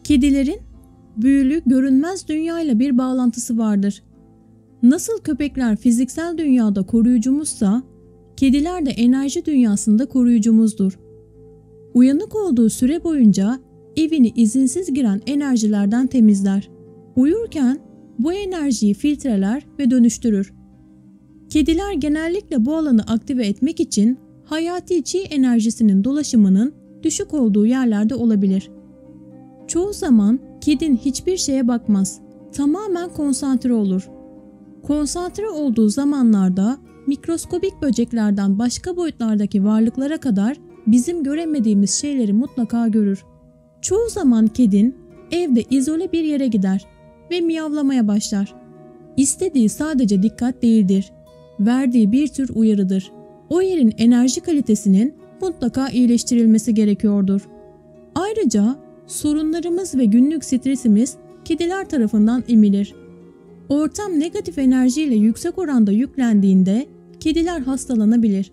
Kedilerin büyülü, görünmez dünyayla bir bağlantısı vardır. Nasıl köpekler fiziksel dünyada koruyucumuzsa, kediler de enerji dünyasında koruyucumuzdur. Uyanık olduğu süre boyunca evini izinsiz giren enerjilerden temizler. Uyurken bu enerjiyi filtreler ve dönüştürür. Kediler genellikle bu alanı aktive etmek için hayati çi enerjisinin dolaşımının düşük olduğu yerlerde olabilir. Çoğu zaman kedin hiçbir şeye bakmaz, tamamen konsantre olur. Konsantre olduğu zamanlarda mikroskobik böceklerden başka boyutlardaki varlıklara kadar bizim göremediğimiz şeyleri mutlaka görür. Çoğu zaman kedin evde izole bir yere gider ve miyavlamaya başlar. İstediği sadece dikkat değildir. Verdiği bir tür uyarıdır. O yerin enerji kalitesinin mutlaka iyileştirilmesi gerekiyordur. Ayrıca sorunlarımız ve günlük stresimiz kediler tarafından emilir. Ortam negatif enerjiyle yüksek oranda yüklendiğinde kediler hastalanabilir.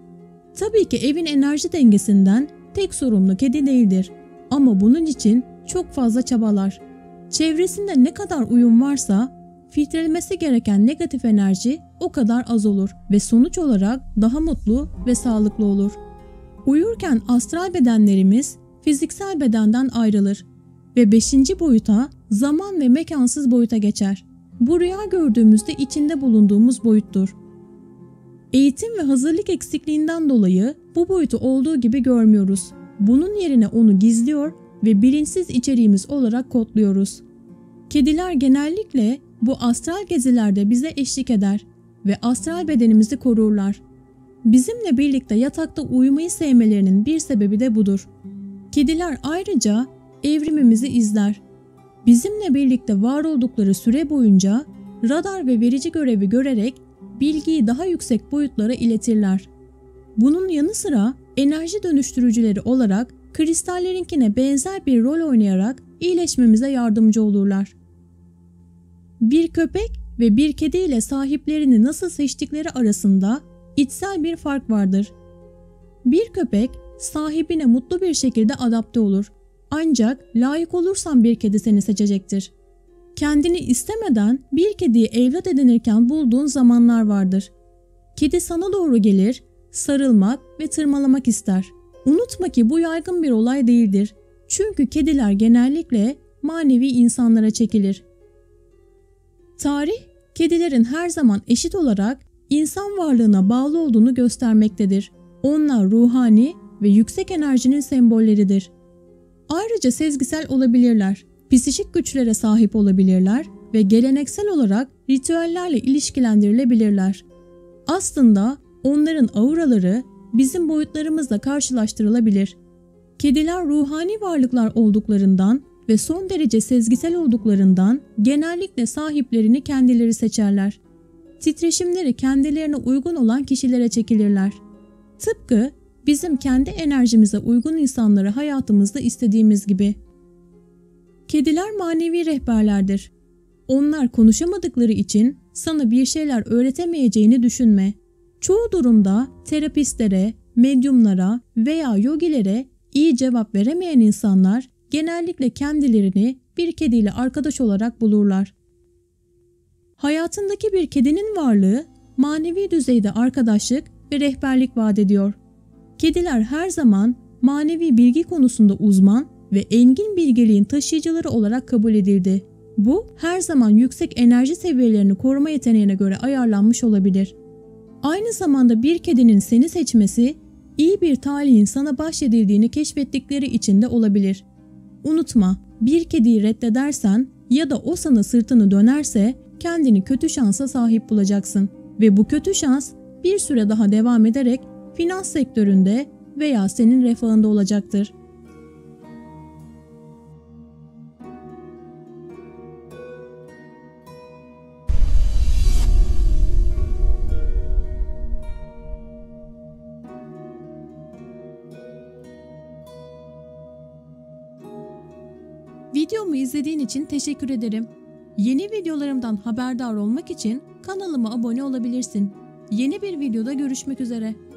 Tabii ki evin enerji dengesinden tek sorumlu kedi değildir ama bunun için çok fazla çabalar. Çevresinde ne kadar uyum varsa filtrelemesi gereken negatif enerji o kadar az olur ve sonuç olarak daha mutlu ve sağlıklı olur. Uyurken astral bedenlerimiz fiziksel bedenden ayrılır ve 5. boyuta, zaman ve mekansız boyuta geçer. Bu rüya gördüğümüzde içinde bulunduğumuz boyuttur. Eğitim ve hazırlık eksikliğinden dolayı bu boyutu olduğu gibi görmüyoruz. Bunun yerine onu gizliyor ve bilinçsiz içeriğimiz olarak kodluyoruz. Kediler genellikle bu astral gezilerde bize eşlik eder ve astral bedenimizi korurlar. Bizimle birlikte yatakta uyumayı sevmelerinin bir sebebi de budur. Kediler ayrıca evrimimizi izler. Bizimle birlikte var oldukları süre boyunca radar ve verici görevi görerek bilgiyi daha yüksek boyutlara iletirler. Bunun yanı sıra enerji dönüştürücüleri olarak kristallerinkine benzer bir rol oynayarak iyileşmemize yardımcı olurlar. Bir köpek ve bir kedi ile sahiplerini nasıl seçtikleri arasında içsel bir fark vardır. Bir köpek sahibine mutlu bir şekilde adapte olur. Ancak layık olursan bir kedi seni seçecektir. Kendini istemeden bir kediyi evlat edinirken bulduğun zamanlar vardır. Kedi sana doğru gelir, sarılmak ve tırmalamak ister. Unutma ki bu yaygın bir olay değildir. Çünkü kediler genellikle manevi insanlara çekilir. Tarih, kedilerin her zaman eşit olarak insan varlığına bağlı olduğunu göstermektedir. Onlar ruhani ve yüksek enerjinin sembolleridir. Ayrıca sezgisel olabilirler, psikik güçlere sahip olabilirler ve geleneksel olarak ritüellerle ilişkilendirilebilirler. Aslında onların auraları bizim boyutlarımızla karşılaştırılabilir. Kediler ruhani varlıklar olduklarından ve son derece sezgisel olduklarından genellikle sahiplerini kendileri seçerler. Titreşimleri kendilerine uygun olan kişilere çekilirler. Tıpkı bizim kendi enerjimize uygun insanları hayatımızda istediğimiz gibi. Kediler manevi rehberlerdir. Onlar konuşamadıkları için sana bir şeyler öğretemeyeceğini düşünme. Çoğu durumda terapistlere, medyumlara veya yogilere iyi cevap veremeyen insanlar genellikle kendilerini bir kediyle arkadaş olarak bulurlar. Hayatındaki bir kedinin varlığı manevi düzeyde arkadaşlık ve rehberlik vaat ediyor. Kediler her zaman manevi bilgi konusunda uzman ve engin bilgeliğin taşıyıcıları olarak kabul edildi. Bu her zaman yüksek enerji seviyelerini koruma yeteneğine göre ayarlanmış olabilir. Aynı zamanda bir kedinin seni seçmesi, iyi bir talihin sana bahşedildiğini keşfettikleri için de olabilir. Unutma, bir kediyi reddedersen ya da o sana sırtını dönerse kendini kötü şansa sahip bulacaksın ve bu kötü şans bir süre daha devam ederek finans sektöründe veya senin refahında olacaktır. Videomu izlediğin için teşekkür ederim. Yeni videolarımdan haberdar olmak için kanalıma abone olabilirsin. Yeni bir videoda görüşmek üzere.